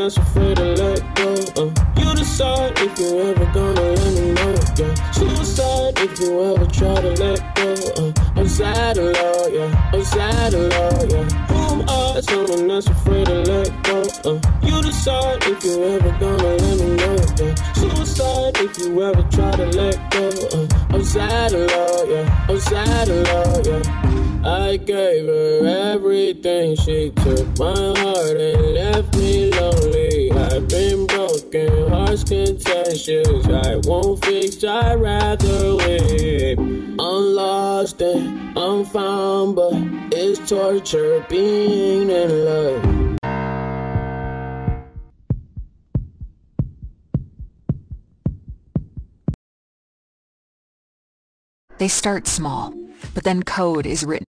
that's afraid to let go. You decide if you ever gonna let me know. Yeah, suicide if you ever try to let go. I'm sad and low, yeah. I'm sad and low, yeah. Who am I? Someone that's afraid to let go. You decide if you ever gonna let me know. Yeah, suicide if you ever try to let go. I'm sad and low, yeah. I'm sad and low, yeah. I gave her everything, she took my heart and left me lonely. I've been broken, hearts contentious. I won't fix, I'd rather live. I'm lost and I'm found, but it's torture being in love. They start small, but then code is written.